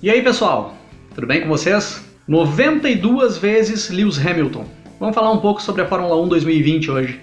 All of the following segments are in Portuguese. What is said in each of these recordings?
E aí pessoal, tudo bem com vocês? 92 vezes Lewis Hamilton. Vamos falar um pouco sobre a Fórmula 1 2020 hoje.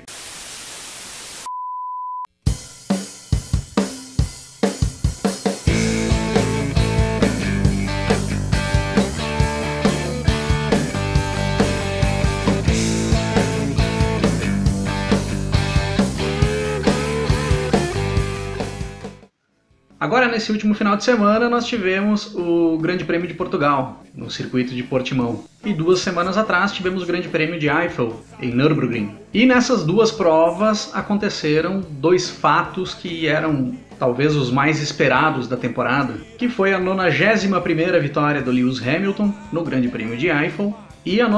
Agora, nesse último final de semana, nós tivemos o Grande Prêmio de Portugal, no circuito de Portimão. E 2 semanas atrás tivemos o Grande Prêmio de Eiffel, em Nürburgring. E nessas 2 provas aconteceram 2 fatos que eram talvez os mais esperados da temporada, que foi a 91ª vitória do Lewis Hamilton no Grande Prêmio de Eiffel e a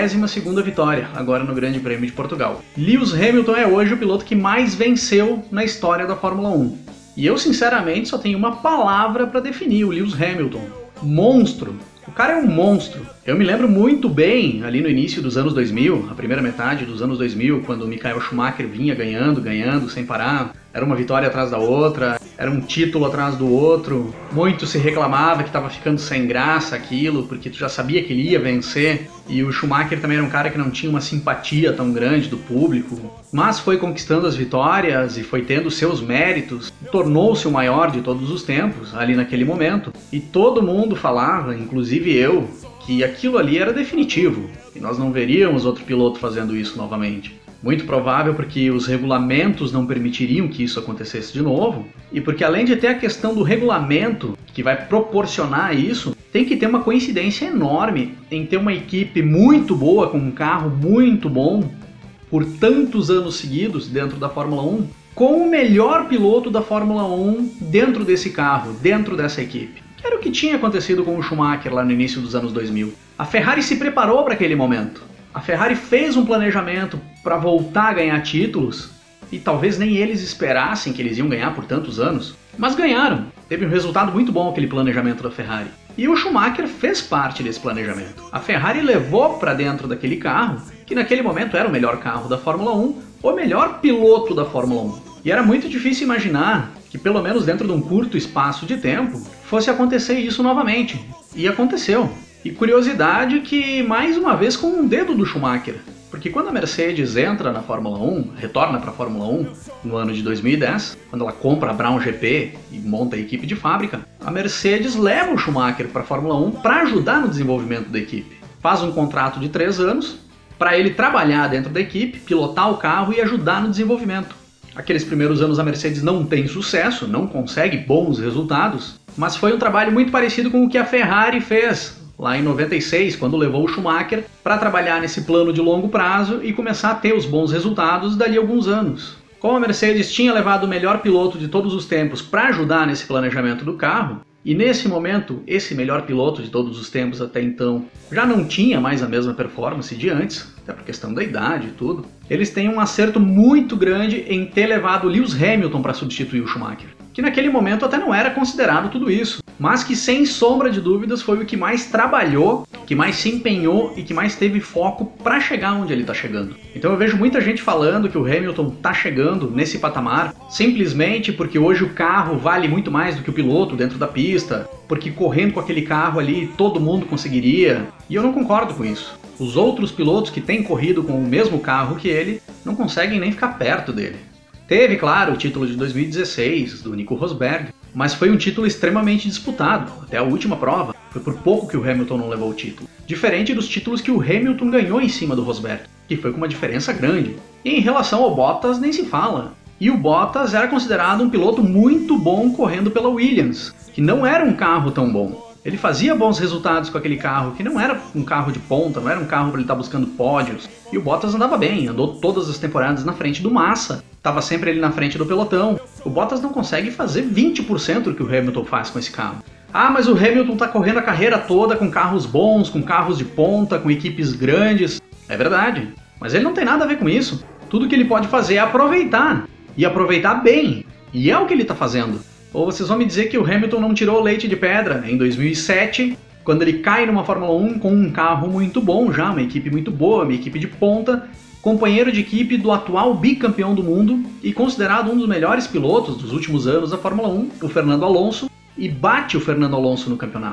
92ª vitória, agora no Grande Prêmio de Portugal. Lewis Hamilton é hoje o piloto que mais venceu na história da Fórmula 1. E eu, sinceramente, só tenho uma palavra para definir o Lewis Hamilton. Monstro. O cara é um monstro. Eu me lembro muito bem, ali no início dos anos 2000, a primeira metade dos anos 2000, quando o Michael Schumacher vinha ganhando, sem parar. Era uma vitória atrás da outra, era um título atrás do outro. Muito se reclamava que estava ficando sem graça aquilo, porque tu já sabia que ele ia vencer. E o Schumacher também era um cara que não tinha uma simpatia tão grande do público. Mas foi conquistando as vitórias e foi tendo seus méritos. Tornou-se o maior de todos os tempos, ali naquele momento. E todo mundo falava, inclusive eu, que aquilo ali era definitivo. E nós não veríamos outro piloto fazendo isso novamente. Muito provável porque os regulamentos não permitiriam que isso acontecesse de novo, e porque além de ter a questão do regulamento que vai proporcionar isso, tem que ter uma coincidência enorme em ter uma equipe muito boa, com um carro muito bom, por tantos anos seguidos dentro da Fórmula 1, com o melhor piloto da Fórmula 1 dentro desse carro, dentro dessa equipe. Que era o que tinha acontecido com o Schumacher lá no início dos anos 2000. A Ferrari se preparou para aquele momento. A Ferrari fez um planejamento para voltar a ganhar títulos e talvez nem eles esperassem que eles iam ganhar por tantos anos, mas ganharam. Teve um resultado muito bom aquele planejamento da Ferrari. E o Schumacher fez parte desse planejamento. A Ferrari levou para dentro daquele carro, que naquele momento era o melhor carro da Fórmula 1, o melhor piloto da Fórmula 1. E era muito difícil imaginar que pelo menos dentro de um curto espaço de tempo fosse acontecer isso novamente. E aconteceu. E curiosidade que, mais uma vez, com um dedo do Schumacher. Porque quando a Mercedes entra na Fórmula 1, retorna para a Fórmula 1 no ano de 2010, quando ela compra a Brown GP e monta a equipe de fábrica, a Mercedes leva o Schumacher para a Fórmula 1 para ajudar no desenvolvimento da equipe. Faz um contrato de 3 anos para ele trabalhar dentro da equipe, pilotar o carro e ajudar no desenvolvimento. Aqueles primeiros anos a Mercedes não tem sucesso, não consegue bons resultados, mas foi um trabalho muito parecido com o que a Ferrari fez lá em 96, quando levou o Schumacher para trabalhar nesse plano de longo prazo e começar a ter os bons resultados dali a alguns anos. Como a Mercedes tinha levado o melhor piloto de todos os tempos para ajudar nesse planejamento do carro, e nesse momento, esse melhor piloto de todos os tempos até então já não tinha mais a mesma performance de antes, até por questão da idade e tudo, eles têm um acerto muito grande em ter levado o Lewis Hamilton para substituir o Schumacher, que naquele momento até não era considerado tudo isso, mas que sem sombra de dúvidas foi o que mais trabalhou, que mais se empenhou e que mais teve foco para chegar onde ele está chegando. Então eu vejo muita gente falando que o Hamilton está chegando nesse patamar simplesmente porque hoje o carro vale muito mais do que o piloto dentro da pista, porque correndo com aquele carro ali todo mundo conseguiria, e eu não concordo com isso. Os outros pilotos que têm corrido com o mesmo carro que ele não conseguem nem ficar perto dele. Teve, claro, o título de 2016 do Nico Rosberg, mas foi um título extremamente disputado, até a última prova. Foi por pouco que o Hamilton não levou o título. Diferente dos títulos que o Hamilton ganhou em cima do Rosberg, que foi com uma diferença grande. E em relação ao Bottas, nem se fala. E o Bottas era considerado um piloto muito bom correndo pela Williams, que não era um carro tão bom. Ele fazia bons resultados com aquele carro, que não era um carro de ponta, não era um carro para ele estar buscando pódios. E o Bottas andava bem, andou todas as temporadas na frente do Massa. Estava sempre ele na frente do pelotão. O Bottas não consegue fazer 20% do que o Hamilton faz com esse carro. Ah, mas o Hamilton está correndo a carreira toda com carros bons, com carros de ponta, com equipes grandes. É verdade, mas ele não tem nada a ver com isso. Tudo que ele pode fazer é aproveitar, e aproveitar bem. E é o que ele está fazendo. Ou vocês vão me dizer que o Hamilton não tirou leite de pedra em 2007, quando ele cai numa Fórmula 1 com um carro muito bom já, uma equipe muito boa, uma equipe de ponta, companheiro de equipe do atual bicampeão do mundo e considerado um dos melhores pilotos dos últimos anos da Fórmula 1, o Fernando Alonso, e bate o Fernando Alonso no campeonato.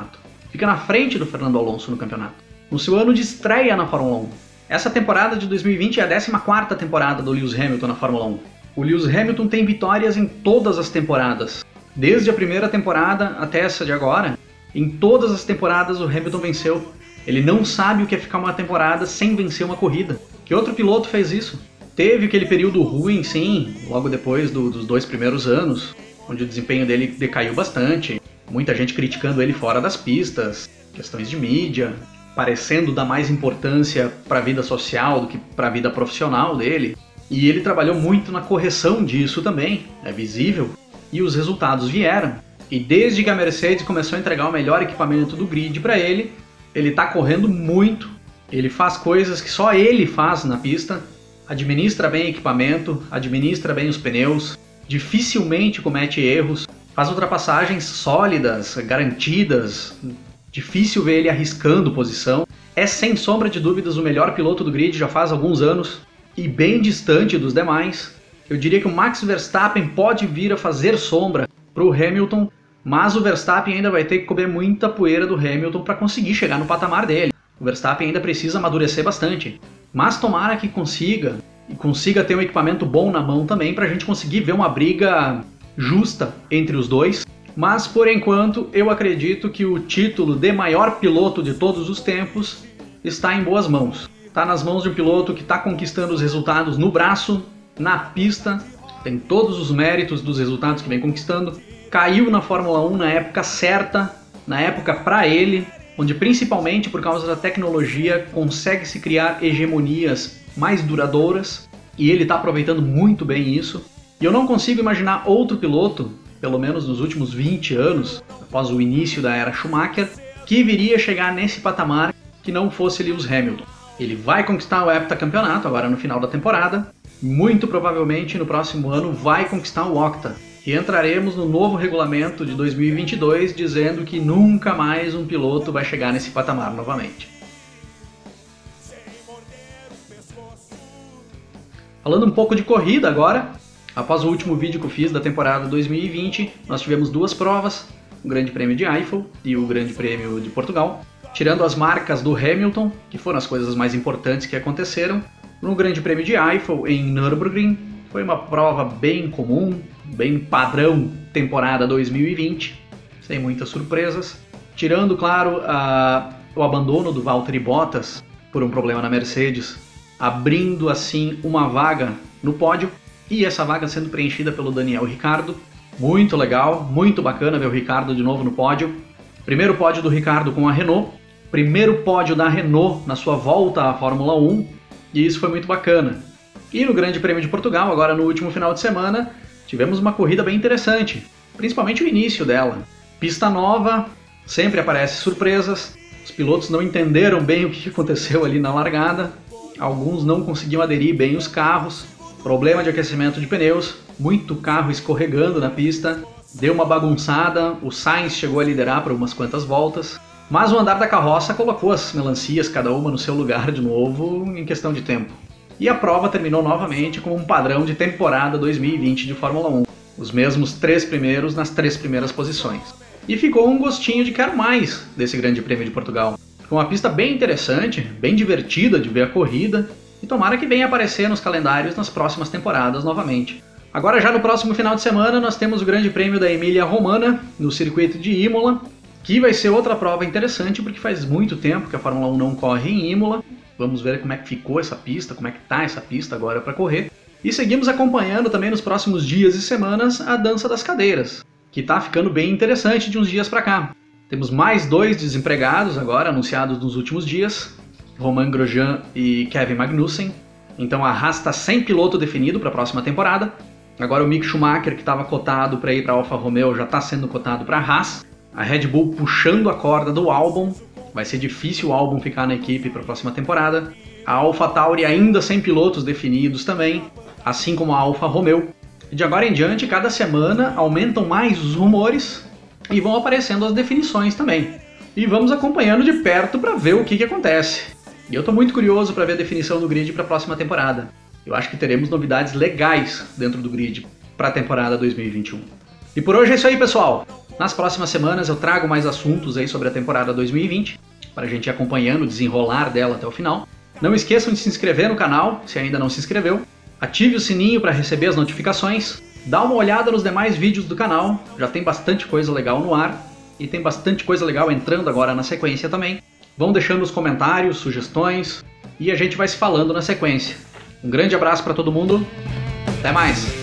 fica na frente do Fernando Alonso no campeonato, no seu ano de estreia na Fórmula 1. Essa temporada de 2020 é a 14ª temporada do Lewis Hamilton na Fórmula 1. O Lewis Hamilton tem vitórias em todas as temporadas. Desde a primeira temporada até essa de agora, em todas as temporadas o Hamilton venceu. Ele não sabe o que é ficar uma temporada sem vencer uma corrida. Que outro piloto fez isso? Teve aquele período ruim, sim, logo depois dos 2 primeiros anos, onde o desempenho dele decaiu bastante. Muita gente criticando ele fora das pistas, questões de mídia, parecendo dar mais importância para a vida social do que para a vida profissional dele. E ele trabalhou muito na correção disso também, é visível, e os resultados vieram. E desde que a Mercedes começou a entregar o melhor equipamento do grid para ele, ele está correndo muito, ele faz coisas que só ele faz na pista, administra bem o equipamento, administra bem os pneus, dificilmente comete erros, faz ultrapassagens sólidas, garantidas, difícil ver ele arriscando posição. É sem sombra de dúvidas o melhor piloto do grid já faz alguns anos e bem distante dos demais. Eu diria que o Max Verstappen pode vir a fazer sombra para o Hamilton, mas o Verstappen ainda vai ter que comer muita poeira do Hamilton para conseguir chegar no patamar dele. O Verstappen ainda precisa amadurecer bastante, mas tomara que consiga, e consiga ter um equipamento bom na mão também para a gente conseguir ver uma briga justa entre os dois. Mas por enquanto eu acredito que o título de maior piloto de todos os tempos está em boas mãos. Está nas mãos de um piloto que está conquistando os resultados no braço, na pista, tem todos os méritos dos resultados que vem conquistando. Caiu na Fórmula 1 na época certa, na época para ele, onde principalmente por causa da tecnologia consegue se criar hegemonias mais duradouras, e ele está aproveitando muito bem isso. E eu não consigo imaginar outro piloto, pelo menos nos últimos 20 anos, após o início da era Schumacher, que viria chegar nesse patamar que não fosse Lewis Hamilton. Ele vai conquistar o heptacampeonato agora no final da temporada, muito provavelmente no próximo ano vai conquistar o octa. E entraremos no novo regulamento de 2022 dizendo que nunca mais um piloto vai chegar nesse patamar novamente. Falando um pouco de corrida agora, após o último vídeo que eu fiz da temporada 2020, nós tivemos 2 provas, o Grande Prêmio de Eiffel e o Grande Prêmio de Portugal. Tirando as marcas do Hamilton, que foram as coisas mais importantes que aconteceram, no Grande Prêmio de Eiffel em Nürburgring foi uma prova bem comum, bem padrão temporada 2020, sem muitas surpresas. Tirando, claro, o abandono do Valtteri Bottas por um problema na Mercedes, abrindo assim uma vaga no pódio, e essa vaga sendo preenchida pelo Daniel Ricciardo. Muito legal, muito bacana ver o Ricciardo de novo no pódio. Primeiro pódio do Ricciardo com a Renault, primeiro pódio da Renault na sua volta à Fórmula 1, e isso foi muito bacana. E no Grande Prêmio de Portugal, agora no último final de semana, tivemos uma corrida bem interessante, principalmente o início dela. Pista nova, sempre aparecem surpresas, os pilotos não entenderam bem o que aconteceu ali na largada, alguns não conseguiam aderir bem os carros, problema de aquecimento de pneus, muito carro escorregando na pista, deu uma bagunçada, o Sainz chegou a liderar por umas quantas voltas, mas o andar da carroça colocou as melancias, cada uma no seu lugar de novo, em questão de tempo. E a prova terminou novamente com um padrão de temporada 2020 de Fórmula 1. Os mesmos 3 primeiros nas 3 primeiras posições. E ficou um gostinho de quero mais desse Grande Prêmio de Portugal. Com uma pista bem interessante, bem divertida de ver a corrida, e tomara que venha aparecer nos calendários nas próximas temporadas novamente. Agora já no próximo final de semana nós temos o Grande Prêmio da Emília-Romagna, no circuito de Imola, que vai ser outra prova interessante porque faz muito tempo que a Fórmula 1 não corre em Imola. Vamos ver como é que ficou essa pista, como é que tá essa pista agora para correr. E seguimos acompanhando também nos próximos dias e semanas a dança das cadeiras, que tá ficando bem interessante de uns dias para cá. Temos mais 2 desempregados agora anunciados nos últimos dias, Romain Grosjean e Kevin Magnussen. Então a Haas está sem piloto definido para a próxima temporada. Agora o Mick Schumacher, que estava cotado para ir para a Alfa Romeo, já está sendo cotado para a Haas. A Red Bull puxando a corda do Albon. Vai ser difícil o Albon ficar na equipe para a próxima temporada. A AlphaTauri ainda sem pilotos definidos também, assim como a Alfa Romeo. E de agora em diante, cada semana aumentam mais os rumores e vão aparecendo as definições também. E vamos acompanhando de perto para ver o que acontece. E eu estou muito curioso para ver a definição do grid para a próxima temporada. Eu acho que teremos novidades legais dentro do grid para a temporada 2021. E por hoje é isso aí, pessoal! Nas próximas semanas eu trago mais assuntos aí sobre a temporada 2020, para a gente ir acompanhando o desenrolar dela até o final. Não esqueçam de se inscrever no canal, se ainda não se inscreveu. Ative o sininho para receber as notificações. Dá uma olhada nos demais vídeos do canal, já tem bastante coisa legal no ar. E tem bastante coisa legal entrando agora na sequência também. Vão deixando os comentários, sugestões, e a gente vai se falando na sequência. Um grande abraço para todo mundo, até mais!